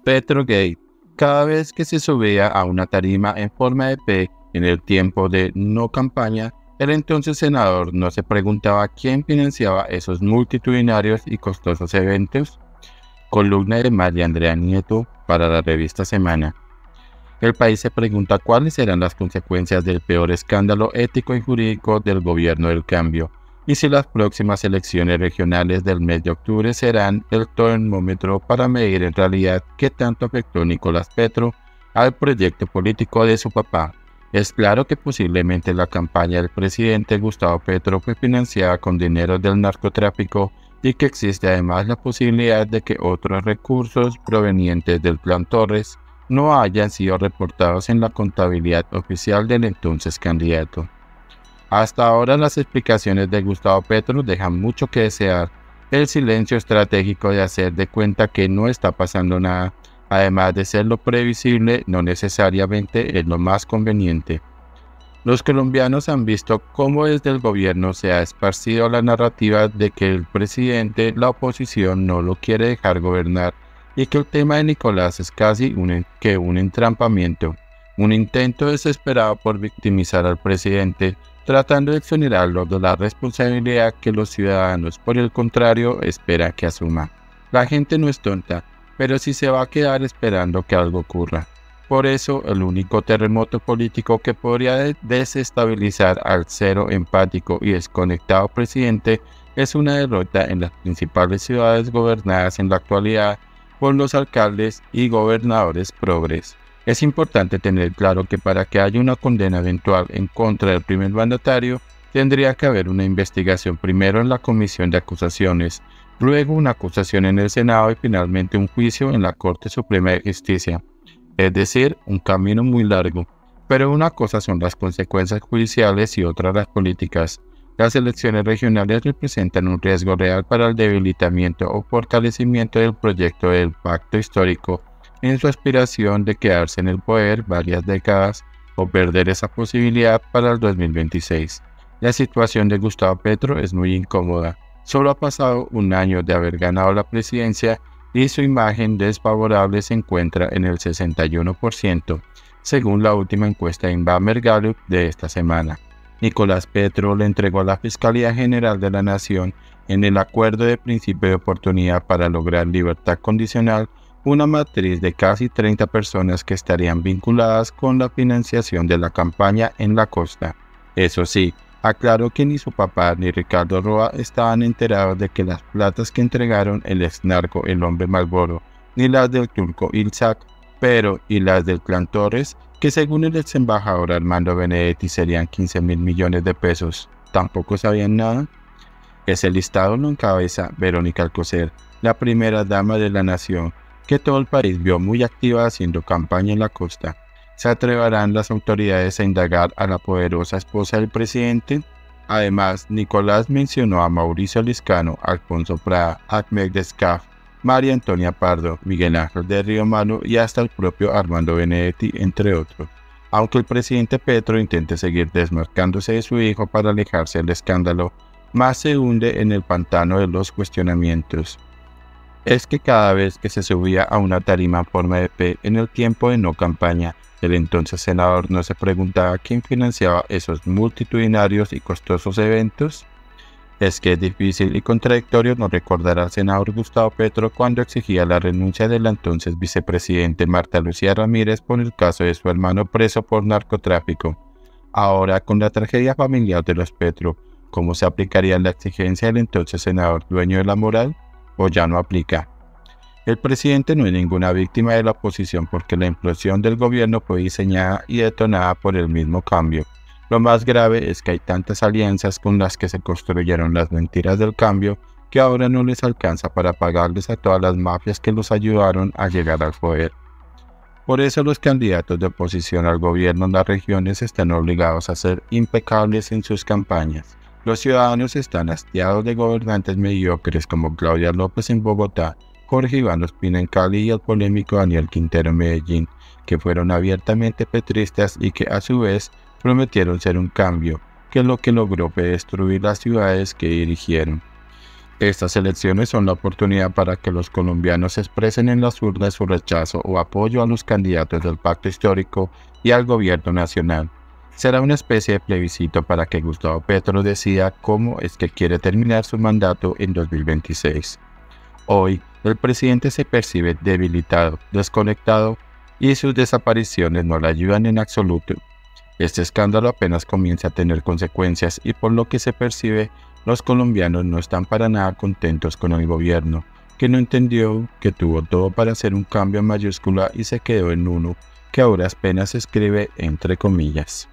Petrogate. Cada vez que se subía a una tarima en forma de P en el tiempo de no campaña, el entonces senador no se preguntaba quién financiaba esos multitudinarios y costosos eventos. Columna de María Andrea Nieto para la revista Semana. El país se pregunta cuáles serán las consecuencias del peor escándalo ético y jurídico del gobierno del cambio, y si las próximas elecciones regionales del mes de octubre serán el termómetro para medir en realidad qué tanto afectó Nicolás Petro al proyecto político de su papá. Es claro que posiblemente la campaña del presidente Gustavo Petro fue financiada con dinero del narcotráfico y que existe además la posibilidad de que otros recursos provenientes del Plan Torres no hayan sido reportados en la contabilidad oficial del entonces candidato. Hasta ahora las explicaciones de Gustavo Petro dejan mucho que desear. El silencio estratégico de hacer de cuenta que no está pasando nada, además de ser lo previsible, no necesariamente es lo más conveniente. Los colombianos han visto cómo desde el gobierno se ha esparcido la narrativa de que el presidente, la oposición, no lo quiere dejar gobernar y que el tema de Nicolás es casi un entrampamiento, un intento desesperado por victimizar al presidente, tratando de exonerarlo de la responsabilidad que los ciudadanos, por el contrario, esperan que asuma. La gente no es tonta, pero sí se va a quedar esperando que algo ocurra. Por eso, el único terremoto político que podría desestabilizar al cero empático y desconectado presidente es una derrota en las principales ciudades gobernadas en la actualidad por los alcaldes y gobernadores progres. Es importante tener claro que para que haya una condena eventual en contra del primer mandatario, tendría que haber una investigación primero en la Comisión de Acusaciones, luego una acusación en el Senado y finalmente un juicio en la Corte Suprema de Justicia. Es decir, un camino muy largo. Pero una cosa son las consecuencias judiciales y otra las políticas. Las elecciones regionales representan un riesgo real para el debilitamiento o fortalecimiento del proyecto del pacto histórico en su aspiración de quedarse en el poder varias décadas o perder esa posibilidad para el 2026. La situación de Gustavo Petro es muy incómoda. Solo ha pasado un año de haber ganado la presidencia y su imagen desfavorable se encuentra en el 61%, según la última encuesta Inbamer Gallup de esta semana. Nicolás Petro le entregó a la Fiscalía General de la Nación, en el acuerdo de principio de oportunidad para lograr libertad condicional, una matriz de casi 30 personas que estarían vinculadas con la financiación de la campaña en la costa. Eso sí, aclaró que ni su papá ni Ricardo Roa estaban enterados de que las platas que entregaron el exnarco El Hombre Malboro, ni las del turco Ilsak, pero y las del Clan Torres, que según el ex embajador Armando Benedetti serían 15.000 millones de pesos, tampoco sabían nada. Ese listado lo encabeza Verónica Alcocer, la primera dama de la nación, que todo el país vio muy activa haciendo campaña en la costa. ¿Se atreverán las autoridades a indagar a la poderosa esposa del presidente? Además, Nicolás mencionó a Mauricio Liscano, Alfonso Prada, Ahmed Escaf, María Antonia Pardo, Miguel Ángel de Río Malo y hasta el propio Armando Benedetti, entre otros. Aunque el presidente Petro intente seguir desmarcándose de su hijo para alejarse del escándalo, más se hunde en el pantano de los cuestionamientos. Es que cada vez que se subía a una tarima en forma de P en el tiempo de no campaña, el entonces senador no se preguntaba quién financiaba esos multitudinarios y costosos eventos. Es que es difícil y contradictorio no recordar al senador Gustavo Petro cuando exigía la renuncia de la entonces vicepresidente Marta Lucía Ramírez por el caso de su hermano preso por narcotráfico. Ahora, con la tragedia familiar de los Petro, ¿cómo se aplicaría la exigencia del entonces senador dueño de la moral? ¿O ya no aplica? El presidente no es ninguna víctima de la oposición porque la implosión del gobierno fue diseñada y detonada por el mismo cambio. Lo más grave es que hay tantas alianzas con las que se construyeron las mentiras del cambio que ahora no les alcanza para pagarles a todas las mafias que los ayudaron a llegar al poder. Por eso los candidatos de oposición al gobierno en las regiones están obligados a ser impecables en sus campañas. Los ciudadanos están hastiados de gobernantes mediocres como Claudia López en Bogotá, Jorge Iván Ospina en Cali y el polémico Daniel Quintero en Medellín, que fueron abiertamente petristas y que a su vez prometieron ser un cambio, que lo que logró fue destruir las ciudades que dirigieron. Estas elecciones son la oportunidad para que los colombianos expresen en las urnas su rechazo o apoyo a los candidatos del pacto histórico y al gobierno nacional. Será una especie de plebiscito para que Gustavo Petro decida cómo es que quiere terminar su mandato en 2026. Hoy, el presidente se percibe debilitado, desconectado y sus desapariciones no le ayudan en absoluto. Este escándalo apenas comienza a tener consecuencias y por lo que se percibe, los colombianos no están para nada contentos con el gobierno, que no entendió que tuvo todo para hacer un cambio en mayúscula y se quedó en uno que ahora apenas escribe entre comillas.